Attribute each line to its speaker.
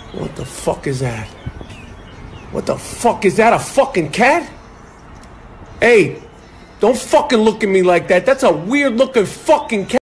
Speaker 1: What the fuck is that? What the fuck is that? A fucking cat? Hey, don't fucking look at me like that. That's a weird looking fucking cat.